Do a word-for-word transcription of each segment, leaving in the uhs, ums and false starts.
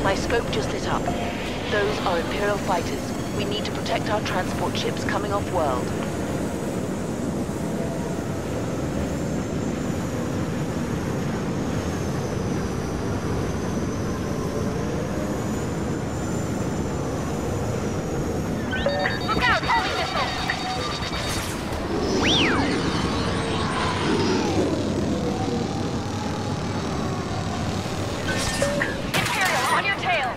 My scope just lit up. Those are Imperial fighters. We need to protect our transport ships coming off-world. Look out! Heavy missile! Imperial, on your tail!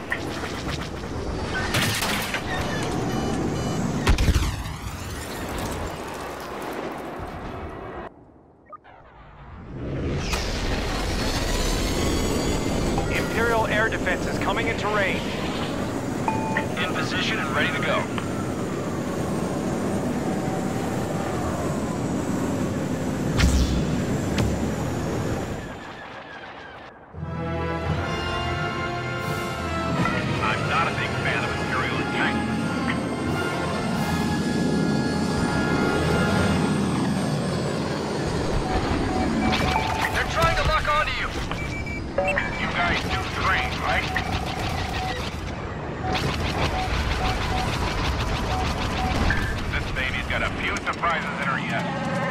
Imperial air defense is coming into range. In position and ready to go. I'm not a big fan of Imperial tanks. They're trying to lock onto you. You guys do train, right? This baby's got a few surprises in her yet.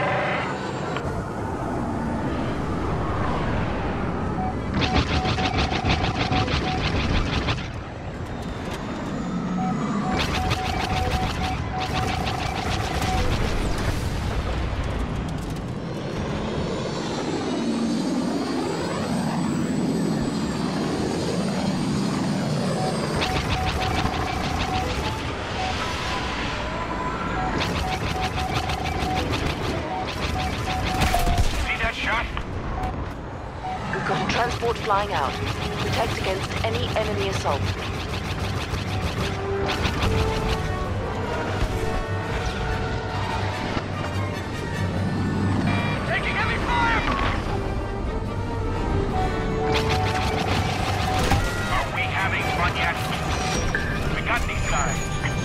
Transport flying out. Protect against any enemy assault. Taking heavy fire! Are we having fun yet? We got these guys.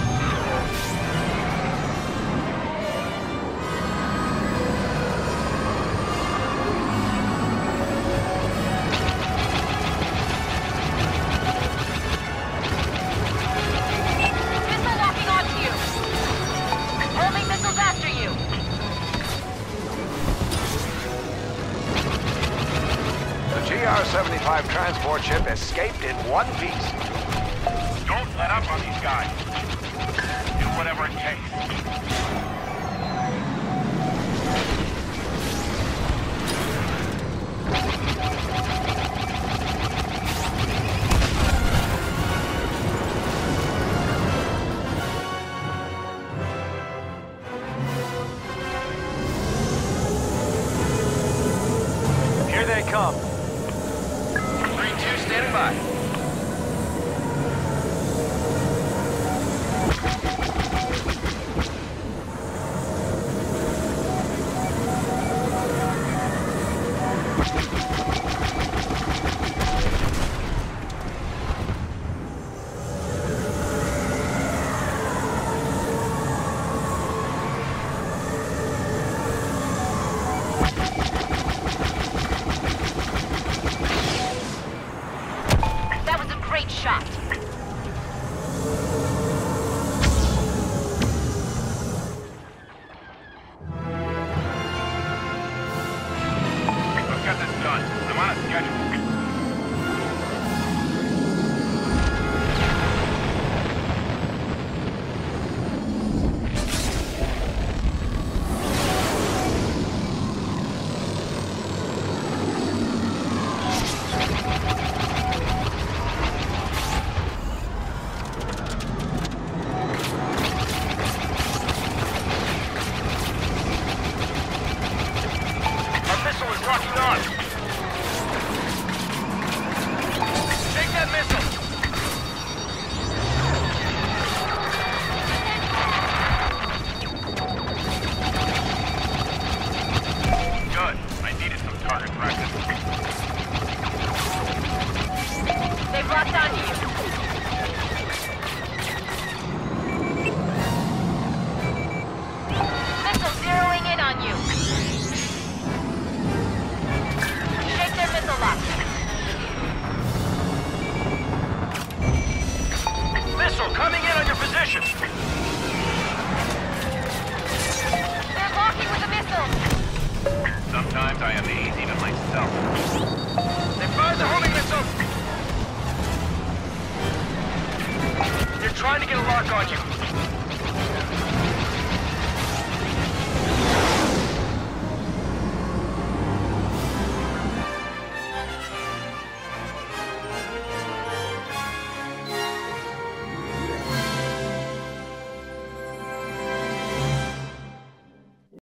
G R seventy-five transport ship escaped in one piece. Don't let up on these guys. Do whatever it takes. Here they come. three two standing by. Hostile coming in on your position. They're locking with a missile. Sometimes I amaze even myself. They fired the homing missile! They're trying to get a lock on you.